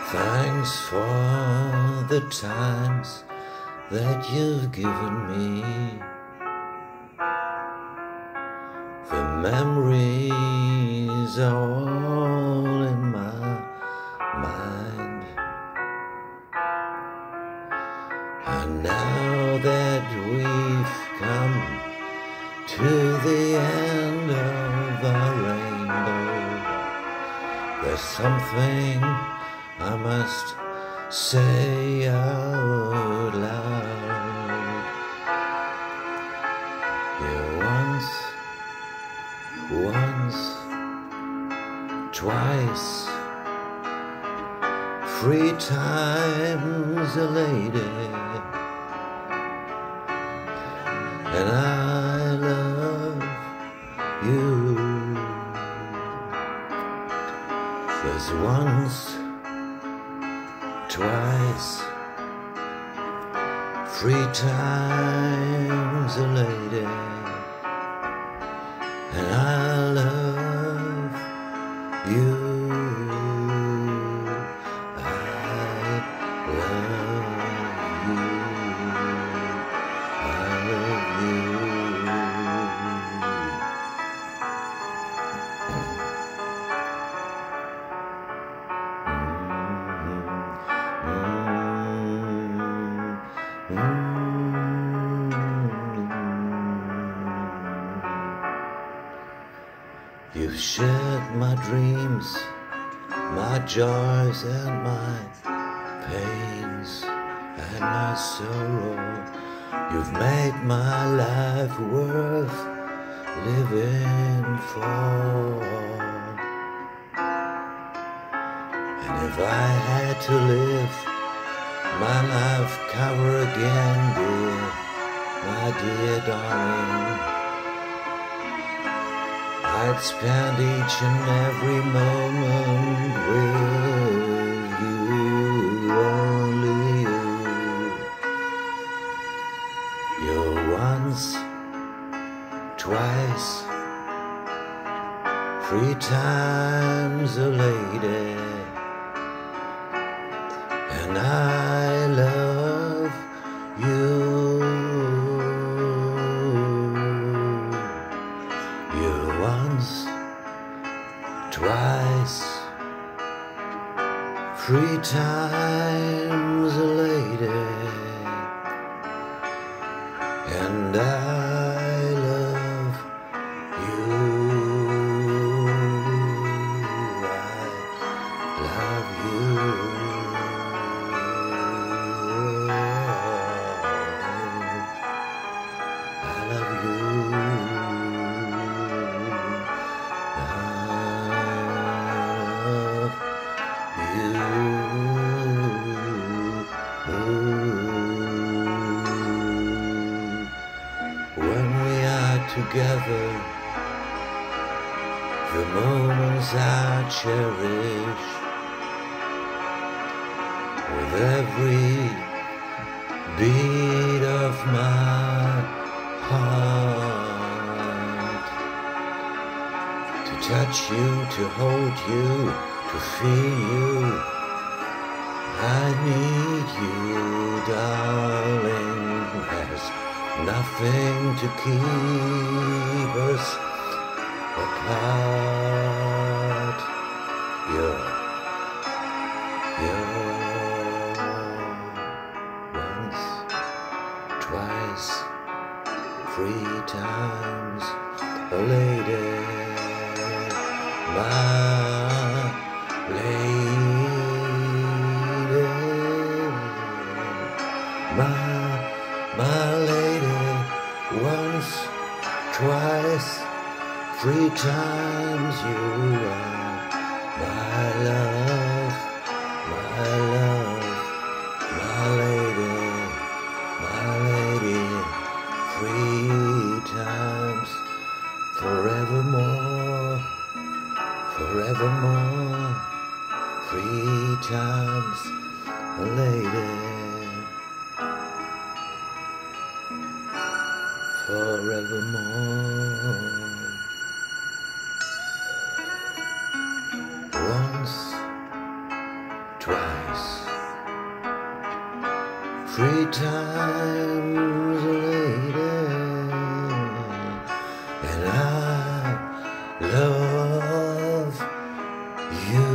Thanks for the times that you've given me. The memories are all in my mind. And now that we've come to the end of the rainbow, there's something I must say out loud. Yeah, once, twice, 3 times a lady, and I love you. There's once, twice, 3 times a lady, and I love you. I love you. You've shared my dreams, my joys and my pains and my sorrow. You've made my life worth living for. And if I had to live my life cover again, dear, my dear darling, I'd spend each and every moment with you, only you. You're once, twice, 3 times a lady, and I love you. You're once, twice, 3 times a lady, and I love you. I love you. I love you. When we are together, the moments I cherish, with every beat of my heart, to touch you, to hold you, to feel you. I need you, darling. There's nothing to keep us apart. You're once, twice, 3 times a lady, my lady. My lady, once, twice, 3 times you are my love, my love, my lady, 3 times, forevermore, forevermore, 3 times a lady. Forevermore. Once, twice. 3 times later, and I love you.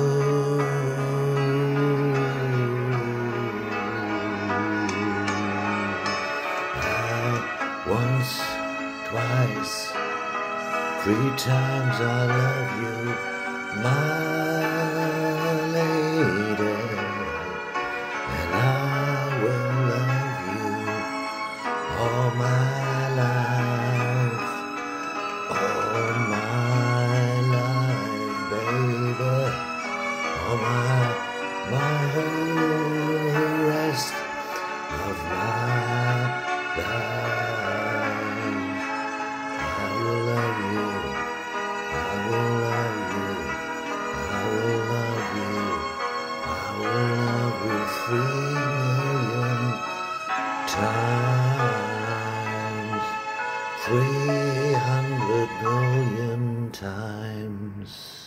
Once, twice, 3 times I love you, my lady, and I will love you all my life, baby, all my whole rest of my life. I will love you, I will love you, I will love you, I will love you 3,000,000 times, 300 million times.